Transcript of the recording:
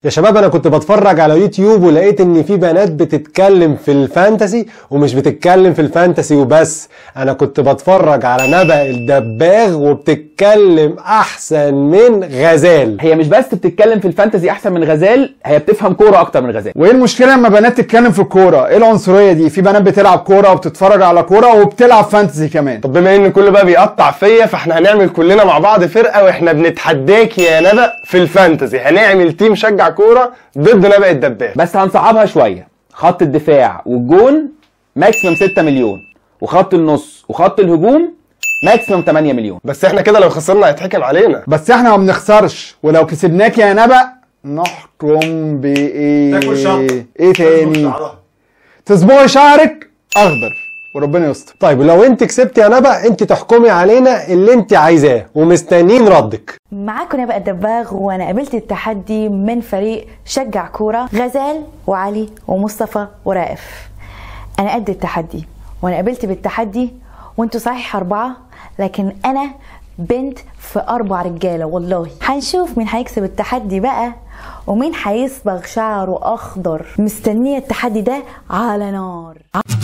يا شباب انا كنت بتفرج على يوتيوب ولقيت ان في بنات بتتكلم في الفانتسي، ومش بتتكلم في الفانتسي وبس، انا كنت بتفرج على نبأ الدباغ وبتتكلم احسن من غزال. هي مش بس بتتكلم في الفانتسي احسن من غزال، هي بتفهم كوره اكتر من غزال. وايه المشكله لما بنات تتكلم في الكوره؟ ايه العنصريه دي؟ في بنات بتلعب كوره وبتتفرج على كوره وبتلعب فانتسي كمان. طب بما ان كل بقى بيقطع فيا، فاحنا هنعمل كلنا مع بعض فرقه، واحنا بنتحداك يا نبأ في الفانتسي. هنعمل تيم شجع كوره ضد نبأ الدباغ، بس هنصعبها شويه. خط الدفاع والجون ماكسيمم 6 مليون، وخط النص وخط الهجوم ماكسيمم 8 مليون. بس احنا كده لو خسرنا هيتحكم علينا. بس احنا ما بنخسرش، ولو كسبناك يا نبأ نحكم بايه؟ تاكل شعر. ايه تاني؟ تصبغي شعرك اخضر وربنا يستر. طيب ولو انت كسبت يا نبأ انت تحكمي علينا اللي انت عايزاه ومستنيين ردك. معاكم نبأ الدباغ، وانا قابلت التحدي من فريق شجع كورة، غزال وعلي ومصطفى ورائف. انا قد التحدي وانا قابلت بالتحدي، وانتوا صحيح 4، لكن انا بنت في 4 رجالة والله. هنشوف مين هيكسب التحدي بقى، ومين هيصبغ شعره اخضر. مستنية التحدي ده على نار.